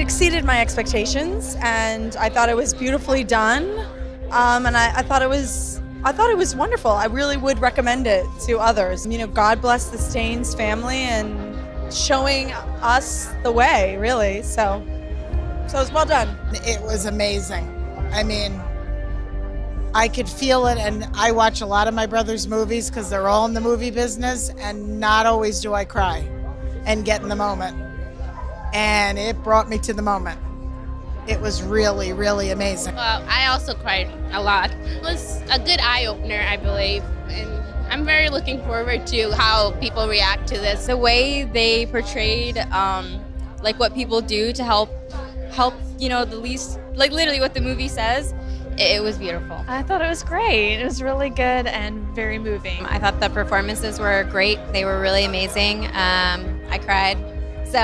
exceeded my expectations, and I thought it was beautifully done. And I thought it was wonderful. I really would recommend it to others. You know, God bless the Staines family and showing us the way, really. So it was well done. It was amazing. I mean, I could feel it, and I watch a lot of my brother's movies because they're all in the movie business, and not always do I cry and get in the moment. And it brought me to the moment. It was really, really amazing. Well, I also cried a lot. It was a good eye-opener, I believe, and I'm very looking forward to how people react to this. The way they portrayed like what people do to help, you know, the least, like literally what the movie says, it was beautiful. I thought it was great. It was really good and very moving. I thought the performances were great. They were really amazing. I cried. So,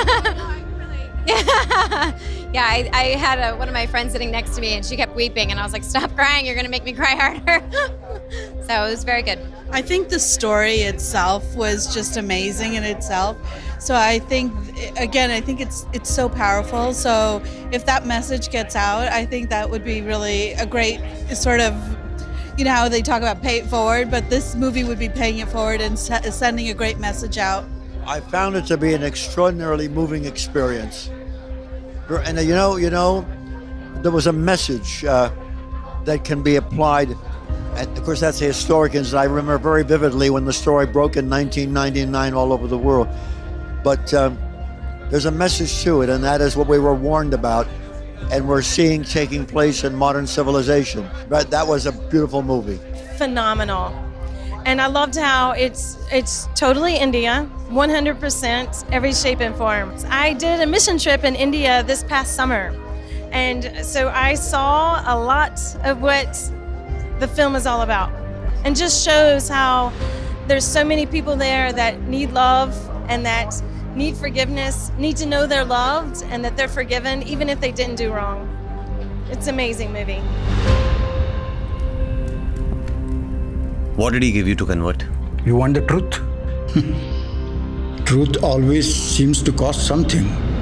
yeah, I had one of my friends sitting next to me, and she kept weeping, and I was like, "Stop crying! You're going to make me cry harder." So it was very good. I think the story itself was just amazing in itself. So I think, again, I think it's so powerful. So if that message gets out, I think that would be really a great sort of, you know how they talk about pay it forward, but this movie would be paying it forward and sending a great message out. I found it to be an extraordinarily moving experience. And you know, there was a message that can be applied. And of course, that's the historic incident. I remember very vividly when the story broke in 1999 all over the world. But there's a message to it, and that is what we were warned about, and we're seeing taking place in modern civilization. But that was a beautiful movie. Phenomenal. And I loved how it's totally India, 100%, every shape and form. I did a mission trip in India this past summer, and so I saw a lot of what the film is all about, and just shows how there's so many people there that need love and that need forgiveness, need to know they're loved and that they're forgiven even if they didn't do wrong. It's an amazing movie. What did he give you to convert? You want the truth? Truth always seems to cost something.